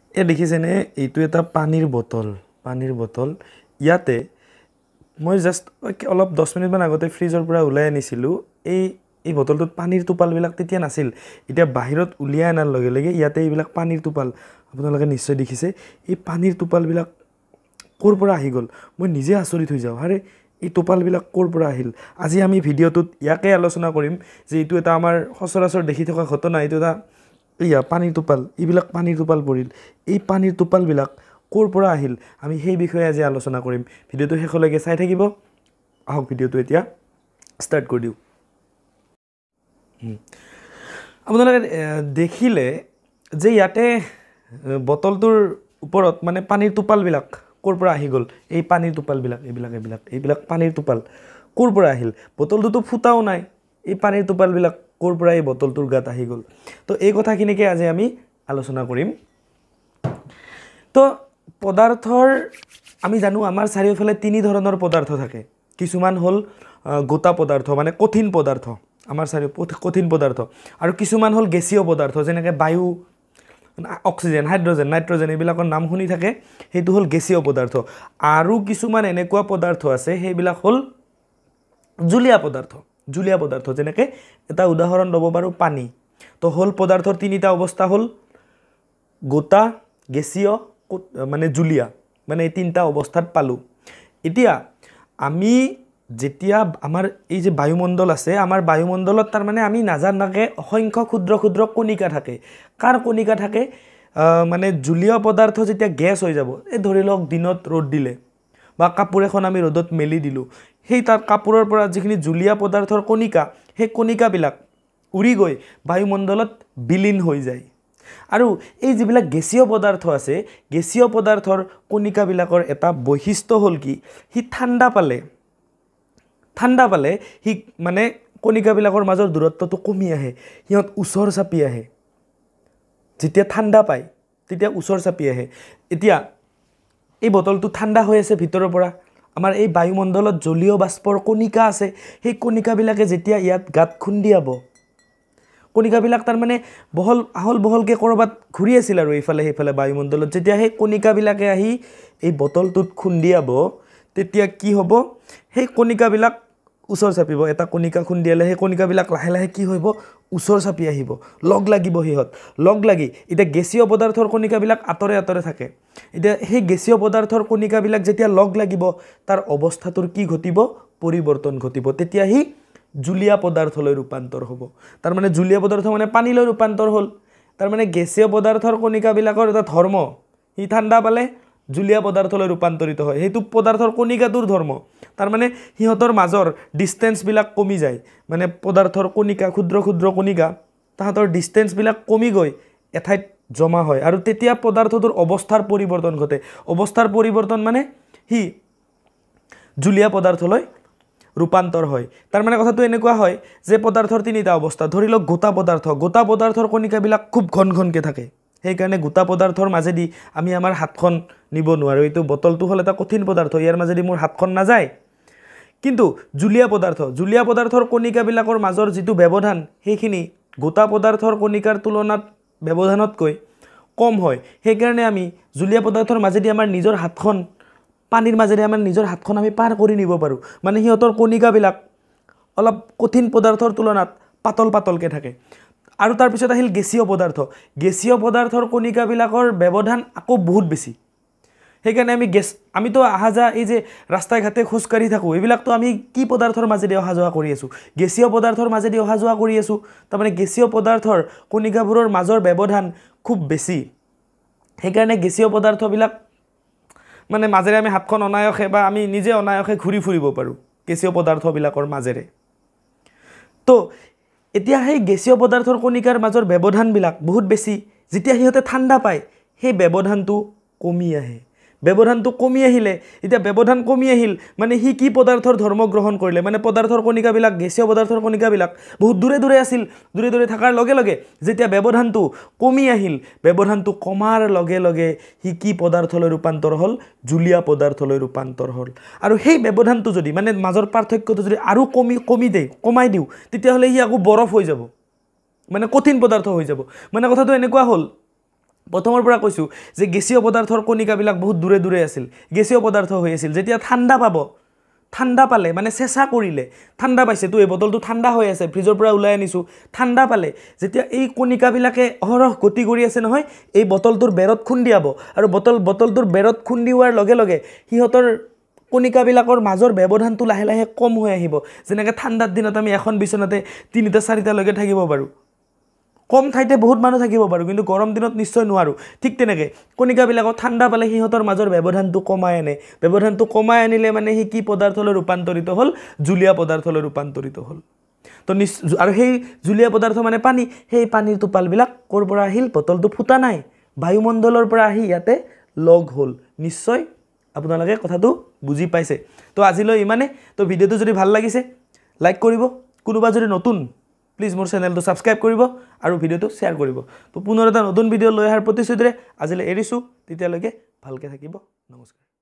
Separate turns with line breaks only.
এ দেখিছেনে এইটো এটা পানীৰ বটল ইয়াতে মই জাস্ট অলপ 10 মিনিটমান আগতে ফ্ৰিজৰ পৰা উলাই আনিছিলোঁ এই বটলটোত পানীৰ টোপালবিলাক তেতিয়া নাছিল এতিয়া বাহিৰত উলিয়াই আনাৰ লগে লগে ইয়াতে এইবিলাক পানীৰ টোপাল আপোনালোকে নিশ্চয় দেখিছে এই পানীৰ টোপালবিলাক ক'ৰ পৰা আহি গ'ল মই নিজে আচৰিত হৈ যাওঁ আৰে এই টোপালবিলাক ক'ৰ পৰা আহিল আজি আমি ভিডিঅ'টোত ইয়াকে আলোচনা কৰিম যে এইটো এটা আমাৰ সচৰাচৰ দেখি থকা ঘটনা এইটো এটা ইয়া পানীৰ টোপাল এইবিলাক পানীৰ টোপাল পৰিল এই পানীৰ টোপালবিলাক ক'ৰ পৰা আহিল আমি সেই বিষয়ে আজি আলোচনা কৰিম ভিডিঅ'টো শেষলৈকে চাই থাকিব আহক ভিডিঅ'টো এতিয়া ষ্টাৰ্ট কৰি দিওঁ আপোনালোকে দেখিলে যে ইয়াতে বটলটোৰ ওপৰত মানে পানীৰ টোপালবিলাক ক'ৰ পৰা আহি গ'ল এই পানীৰ টোপালবিলাক এইবিলাক পানীৰ টোপাল ক'ৰ পৰা আহিল বটলটোতো ফুটাও নাই এই পানীৰ টোপালবিলাক ক'ৰ পৰা এই বটলটোৰ গাত আহি গ'ল তো এই কথাখিনিকে আজি আমি আলোচনা কৰিম তো পদাৰ্থৰ আমি জানো আমাৰ চাৰিওফালে তিনি ধৰণৰ পদাৰ্থ থাকে কিছুমান হ'ল গোটা পদাৰ্থ মানে কঠিন পদাৰ্থ আমাৰ কঠিন পদাৰ্থ আৰু কিছুমান হ'ল গেছীয় পদাৰ্থ যেনেকৈ বায়ু অক্সিজেন হাইড্ৰজেন নাইট্ৰজেন এইবিলাকৰ নাম শুনি থাকে সেইটো হ'ল গেছীয় পদাৰ্থ আৰু কিছুমান এনেকুৱা পদাৰ্থ আছে সেইবিলাক হ'ল জুলীয়া পদাৰ্থ যেনেকৈ এটা উদাহৰণ ল'ব পাৰোঁ পানী তো হ'ল পদাৰ্থৰ তিনিটা অৱস্থা হ'ল গোটা গেছীয় মানে জুলীয়া মানে এই তিনিটা অৱস্থাত পালোঁ এতিয়া আমি যেতিয়া আমাৰ এই যে বায়ুমণ্ডল আছে আমাৰ বায়ুমণ্ডলত তাৰ মানে আমি নাজানাকে অসংখ্য ক্ষুদ্ৰ ক্ষুদ্ৰ কণিকা থাকে কাৰ কণিকা থাকে মানে জুলীয় পদাৰ্থ যেতিয়া গেছ হৈ যাব এই ধৰি লওক দিনত ৰ'দ দিলে বা কাপোৰ এখন আমি ৰ'দত মেলি দিলোঁ সেই তাৰ কাপোৰৰ পৰা যিখিনি জুলীয়া পদাৰ্থৰ কণিকা সেই কণিকাবিলাক উৰি গৈ বায়ুমণ্ডলত বিলীন হৈ যায় আৰু এই যিবিলাক গেছীয় পদাৰ্থ আছে গেছীয় পদাৰ্থৰ কণিকাবিলাকৰ এটা বৈশিষ্ট্য হ'ল কি সি ঠাণ্ডা পালে সি মানে কণিকাবিলাকৰ মাজৰ দূৰত্বটো কমি আহে সিহঁত ওচৰ চাপি আহে যেতিয়া ঠাণ্ডা পায় তেতিয়া ওচৰ চাপি আহে এতিয়া এই বটলটো ঠাণ্ডা হৈ আছে ভিতৰৰ পৰা আমাৰ এই বায়ুমণ্ডলত জলীয় বাষ্পৰ কণিকা আছে সেই কণিকাবিলাকে যেতিয়া ইয়াত গাত খুন্দিয়াব কণিকাবিলাক তাৰ মানে বহলকৈ ক'ৰবাত ঘূৰি আছিল আৰু এইফালে সেইফালে বায়ুমণ্ডলত যেতিয়া সেই কণিকাবিলাকে আহি এই বটলটোত খুন্দিয়াব তেতিয়া কি হ'ব সেই কণিকাবিলাক ওচৰ চাপিব এটা কণিকা খুন্দিয়ালে সেই কণিকাবিলাক লাহে লাহে কি হ'ব ওচৰ চাপি আহিব লগ লাগিব লগ লাগি এতিয়া গেছীয় পদাৰ্থৰ কণিকাবিলাক আঁতৰে থাকে এতিয়া সেই গেছীয় পদাৰ্থৰ কণিকাবিলাক যেতিয়া লগ লাগিব তাৰ অৱস্থাটোৰ কি ঘটিব পৰিৱৰ্তন ঘটিব তেতিয়া সি জুলীয়া পদাৰ্থলৈ ৰূপান্তৰ হ'ব তাৰ মানে জুলীয়া পদাৰ্থ মানে পানীলৈ ৰূপান্তৰ হ'ল তাৰ মানে গেছীয় পদাৰ্থৰ কণিকাবিলাকৰ এটা ধৰ্ম সি ঠাণ্ডা পালে জুলীয়া পদাৰ্থলৈ ৰূপান্তৰিত হয় সেইটো পদাৰ্থৰ কণিকাটোৰ ধৰ্ম তাৰ মানে সিহঁতৰ মাজৰ ডিষ্টেন্সবিলাক কমি যায় মানে পদাৰ্থৰ কণিকা ক্ষুদ্ৰ ক্ষুদ্ৰ কণিকা তাহাঁতৰ ডিষ্টেন্সবিলাক কমি গৈ এঠাইত জমা হয় আৰু তেতিয়া পদাৰ্থটোৰ অৱস্থাৰ পৰিৱৰ্তন ঘটে অৱস্থাৰ পৰিৱৰ্তন মানে সি জুলীয়া পদাৰ্থলৈ ৰূপান্তৰ হয় তাৰ মানে কথাটো এনেকুৱা হয় যে পদাৰ্থৰ তিনিটা অৱস্থা ধৰি লওক গোটা পদাৰ্থৰ কণিকাবিলাক খুব ঘনকৈ থাকে সেইকাৰণে গোটা পদাৰ্থৰ মাজেদি আমি আমাৰ হাতখন নিব নোৱাৰোঁ এইটো বটলটো হ'ল এটা কঠিন পদাৰ্থ ইয়াৰ মাজেদি মোৰ হাতখন নাযায় কিন্তু জুলীয়া পদাৰ্থৰ কণিকাবিলাকৰ মাজৰ যিটো ব্যৱধান সেইখিনি গোটা পদাৰ্থৰ কণিকাৰ তুলনাত ব্যৱধানতকৈ কম হয় সেইকাৰণে আমি জুলীয়া পদাৰ্থৰ মাজেদি আমাৰ নিজৰ হাতখন পানীৰ মাজেদি আমাৰ নিজৰ হাতখন আমি পাৰ কৰি নিব পাৰোঁ মানে সিহঁতৰ কণিকাবিলাক অলপ কঠিন পদাৰ্থৰ তুলনাত পাতলকৈ থাকে আৰু তাৰ পিছত আহিল গেছীয় পদাৰ্থৰ কণিকাবিলাকৰ ব্যৱধান আকৌ বহুত বেছি সেইকাৰণে আমিতো অহা যোৱা এই যে ৰাস্তাই ঘাটে খোজকাঢ়ি থাকোঁ এইবিলাকতো আমি কি পদাৰ্থৰ মাজেদি অহা যোৱা কৰি আছোঁ গেছীয় পদাৰ্থৰ মাজেদি অহা যোৱা কৰি আছোঁ তাৰমানে গেছীয় পদাৰ্থৰ কণিকাবোৰৰ মাজৰ ব্যৱধান খুব বেছি সেইকাৰণে গেছীয় পদাৰ্থবিলাক মানে মাজেৰে আমি হাতখন অনায়সে বা আমি নিজে অনায়সে ঘূৰি ফুৰিব পাৰোঁ গেছীয় পদাৰ্থবিলাকৰ মাজেৰে তো এতিয়া সেই গেছীয় পদাৰ্থৰ কণিকাৰ মাজৰ ব্যৱধানবিলাক বহুত বেছি যেতিয়া সিহঁতে ঠাণ্ডা পায় সেই ব্যৱধানটো কমি আহিলে এতিয়া ব্যৱধান কমি আহিল মানে সি কি পদাৰ্থৰ ধৰ্ম গ্ৰহণ কৰিলে মানে পদাৰ্থৰ কণিকাবিলাক গেছীয় পদাৰ্থৰ কণিকাবিলাক বহুত দূৰে আছিল দূৰে থকাৰ লগে লগে যেতিয়া ব্যৱধানটো কমি আহিল ব্যৱধানটো কমাৰ লগে লগে সি কি পদাৰ্থলৈ ৰূপান্তৰ হ'ল জুলীয়া পদাৰ্থলৈ ৰূপান্তৰ হ'ল আৰু সেই ব্যৱধানটো যদি মানে মাজৰ পাৰ্থক্যটো যদি আৰু কমাই দিওঁ তেতিয়াহ'লে সি আকৌ বৰফ হৈ যাব মানে কঠিন পদাৰ্থ হৈ যাব মানে কথাটো এনেকুৱা হ'ল প্ৰথমৰ পৰা কৈছোঁ যে গেছীয় পদাৰ্থৰ কণিকাবিলাক বহুত দূৰে দূৰে আছিল গেছীয় পদাৰ্থ হৈ আছিল যেতিয়া ঠাণ্ডা পাব ঠাণ্ডা পালে মানে চেঁচা কৰিলে ঠাণ্ডা পাইছে তো এই বটলটো ঠাণ্ডা হৈ আছে ফ্ৰিজৰ পৰা ওলাই আনিছোঁ ঠাণ্ডা পালে যেতিয়া এই কণিকাবিলাকে অহৰহ গতি কৰি আছে নহয় এই বটলটোৰ বেৰত খুন্দিয়াব আৰু বটলটোৰ বেৰত খুন্দিওৱাৰ লগে লগে সিহঁতৰ কণিকাবিলাকৰ মাজৰ ব্যৱধানটো লাহে লাহে কম হৈ আহিব যেনেকৈ ঠাণ্ডাৰ দিনত আমি এখন বিচনাতে 3টা 4টা লৈকে থাকিব পাৰোঁ কম ঠাইতে বহুত মানুহ থাকিব পাৰোঁ কিন্তু গৰম দিনত নিশ্চয় নোৱাৰোঁ ঠিক তেনেকৈ কণিকাবিলাকক ঠাণ্ডা পালে সিহঁতৰ মাজৰ ব্যৱধানটো কমাই আনে ব্যৱধানটো কমাই আনিলে মানে সি কি পদাৰ্থলৈ ৰূপান্তৰিত হ'ল জুলীয়া পদাৰ্থলৈ ৰূপান্তৰিত হ'ল তো আৰু সেই জুলীয়া পদাৰ্থ মানে পানী সেই পানীৰ টোপালবিলাক ক'ৰ পৰা আহিল বটলটো ফুটা নাই বায়ুমণ্ডলৰ পৰা আহি ইয়াতে লগ হ'ল নিশ্চয় আপোনালোকে কথাটো বুজি পাইছে তো আজিলৈ ইমানে তো ভিডিঅ'টো যদি ভাল লাগিছে লাইক কৰিব কোনোবা যদি নতুন প্লিজ মোৰ চেনেলটো সাবস্ক্ৰাইব কৰিব আৰু ভিডিঅ'টো শ্বেয়াৰ কৰিব তো পুনৰ এটা নতুন ভিডিঅ' লৈ অহাৰ প্ৰতিশ্ৰুতিৰে আজিলৈ এৰিছোঁ তেতিয়ালৈকে ভালকৈ থাকিব নমস্কাৰ